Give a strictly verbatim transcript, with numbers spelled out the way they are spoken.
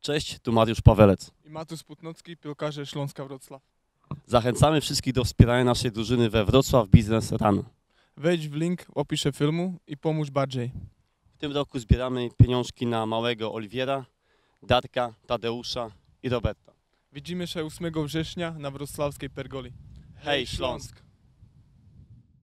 Cześć, tu Mariusz Pawelec. I Matus Putnocki, piłkarze Śląska Wrocław. Zachęcamy wszystkich do wspierania naszej drużyny we Wrocław Business Run. Wejdź w link w opisie filmu i pomóż bardziej. W tym roku zbieramy pieniążki na małego Oliwiera, Darka, Tadeusza i Roberta. Widzimy się ósmego września na wrocławskiej Pergoli. Hej Śląsk!